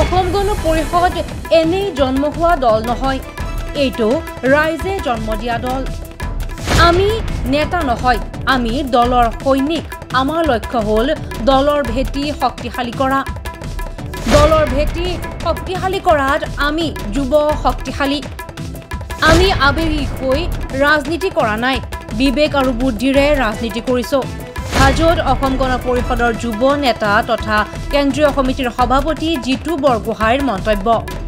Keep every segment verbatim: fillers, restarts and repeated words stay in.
অসম গণ পৰিষদ এনেই জন্ম হোৱা দল নহয়, এইটো ৰাইজে জন্ম দিয়া দল। আমি নেতা নহয়, আমি দলৰ সৈনিক। আমাৰ লক্ষ্য হ'ল দলৰ ভেটি শক্তিশালী কৰা। দলৰ ভেটি শক্তিশালী কৰাত আমি যুৱ শক্তিশালী। আমি আবেগিক হৈ ৰাজনীতি কৰা নাই, বিবেক আৰু বুদ্ধিৰে ৰাজনীতি কৰিছোঁ। হাজোত অসম গণ পৰিষদৰ যুৱ নেতা তথা কেন্দ্ৰীয় সমিতিৰ সভাপতি জিতু বৰগোহাঁইৰ মন্তব্য।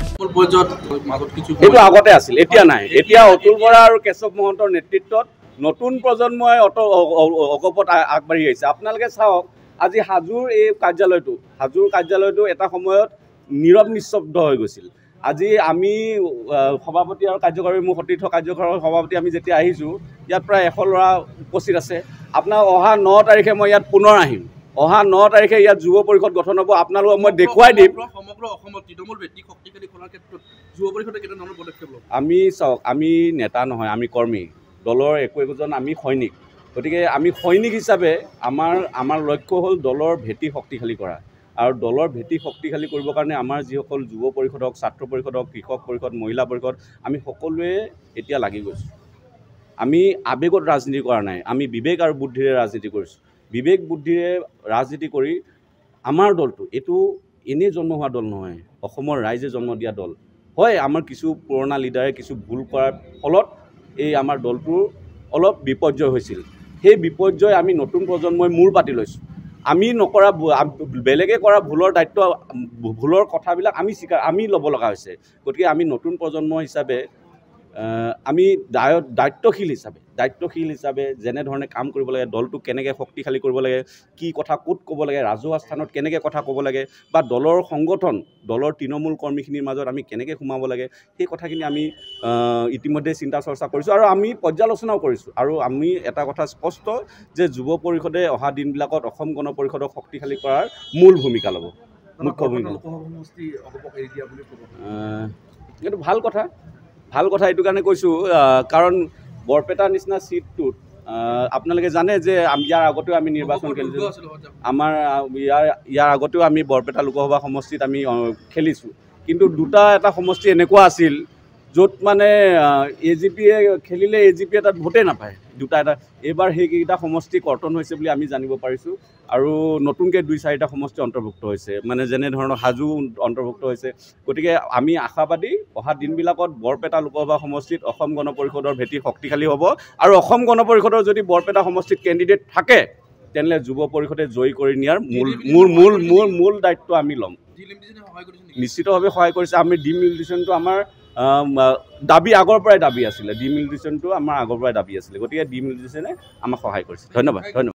এইটো আগতে আছিল, এতিয়া নাই। এতিয়া অতুল বৰা আৰু কেশৱ মহন্তৰ নেতৃত্বত নতুন প্ৰজন্মই অত অগপত আগবাঢ়ি আহিছে। আপোনালোকে চাওক, আজি হাজোৰ এই কাৰ্যালয়টো হাজোৰ কাৰ্যালয়টো এটা সময়ত নীৰৱ নিস্তব্ধ হৈ গৈছিল। আজি আমি সভাপতি আৰু কাৰ্যকাৰী মোৰ সতীৰ্থ কাৰ্যকাৰী সভাপতি আমি যেতিয়া আহিছোঁ, ইয়াত প্ৰায় এশ ল'ৰা উপস্থিত আছে। আপোনাৰ অহা ন তাৰিখে মই ইয়াত পুনৰ আহিম। অহা ন তাৰিখে ইয়াত যুৱ পৰিষদ গঠন হ'ব। আপোনালোকক মই দেখুৱাই দিম। সমগ্ৰ অসমত তৃণমূল ভেটি শক্তিশালী কৰাৰ ক্ষেত্ৰত যুৱ পৰিষদে কেনে ধৰণৰ পদক্ষেপ ল'ব? আমি চাওক, আমি নেতা নহয়, আমি কৰ্মী। দলৰ একো একোজন আমি সৈনিক। গতিকে আমি সৈনিক হিচাপে আমাৰ আমাৰ লক্ষ্য হ'ল দলৰ ভেটি শক্তিশালী কৰা। আৰু দলৰ ভেটি শক্তিশালী কৰিবৰ কাৰণে আমাৰ যিসকল যুৱ পৰিষদ হওক, ছাত্ৰ পৰিষদ হওক, কৃষক পৰিষদ, মহিলা পৰিষদ, আমি সকলোৱে এতিয়া লাগি গৈছোঁ। আমি আৱেগত ৰাজনীতি কৰা নাই, আমি বিবেক আৰু বুদ্ধিৰে ৰাজনীতি কৰিছোঁ। বিবেক বুদ্ধিৰে ৰাজনীতি কৰি আমাৰ দলটো এইটো এনেই জন্ম হোৱা দল নহয়, অসমৰ ৰাইজে জন্ম দিয়া দল হয়। আমাৰ কিছু পুৰণা লিডাৰে কিছু ভুল কৰাৰ ফলত এই আমাৰ দলটোৰ অলপ বিপৰ্যয় হৈছিল। সেই বিপৰ্যয় আমি নতুন প্ৰজন্মই মূৰ পাতি লৈছোঁ। আমি নকৰা, বেলেগে কৰা ভুলৰ দায়িত্ব, ভুলৰ কথাবিলাক আমি স্বীকাৰ আমি ল'ব লগা হৈছে। গতিকে আমি নতুন প্ৰজন্ম হিচাপে আমি দায়িত্বশীল হিচাপে দায়িত্বশীল হিচাপে যেনেধৰণে কাম কৰিব লাগে, দলটোক কেনেকৈ শক্তিশালী কৰিব লাগে, কি কথা ক'ত ক'ব লাগে, ৰাজহুৱা স্থানত কেনেকৈ কথা ক'ব লাগে, বা দলৰ সংগঠন, দলৰ তৃণমূল কৰ্মীখিনিৰ মাজত আমি কেনেকৈ সোমাব লাগে, সেই কথাখিনি আমি ইতিমধ্যে চিন্তা চৰ্চা কৰিছোঁ আৰু আমি পৰ্যালোচনাও কৰিছোঁ। আৰু আমি এটা কথা স্পষ্ট যে যুৱ পৰিষদে অহা দিনবিলাকত অসম গণ পৰিষদক শক্তিশালী কৰাৰ মূল ভূমিকা ল'ব, মুখ্য ভূমিকা ল'ব। এইটো ভাল কথা ভাল কথা এইটো কাৰণে কৈছোঁ, কাৰণ বৰপেটাৰ নিচিনা ছিটটোত আপোনালোকে জানে যে ইয়াৰ আগতেও আমি নিৰ্বাচন খেলিছোঁ। আমাৰ ইয়াৰ ইয়াৰ আগতেও আমি বৰপেটা লোকসভা সমষ্টিত আমি খেলিছোঁ। কিন্তু দুটা এটা সমষ্টি এনেকুৱা আছিল য'ত মানে এ জি পিয়ে খেলিলে এ জি পিয়ে তাত ভোটেই নাপায়। দুটা এটা এইবাৰ সেইকেইটা সমষ্টি কৰ্তন হৈছে বুলি আমি জানিব পাৰিছোঁ। আৰু নতুনকৈ দুই চাৰিটা সমষ্টি অন্তৰ্ভুক্ত হৈছে, মানে যেনেধৰণৰ হাজো অন্তৰ্ভুক্ত হৈছে। গতিকে আমি আশাবাদী অহা দিনবিলাকত বৰপেটা লোকসভা সমষ্টিত অসম গণ পৰিষদৰ ভেটি শক্তিশালী হ'ব। আৰু অসম গণ পৰিষদৰ যদি বৰপেটা সমষ্টিত কেণ্ডিডেট থাকে, তেনেহ'লে যুৱ পৰিষদে জয়ী কৰি নিয়াৰ মূল মূল মূল মূল মূল দায়িত্ব আমি ল'ম। নিশ্চিতভাৱে সহায় কৰিছে। আমি ডিমিলিটেশ্যনটো আমাৰ দাবী আগৰ পৰাই দাবী আছিলে, ডিমিলিটেশ্যনটো আমাৰ আগৰ পৰাই দাবী আছিলে। গতিকে ডিমিলিটেশ্যনে আমাক সহায় কৰিছে। ধন্যবাদ ধন্যবাদ।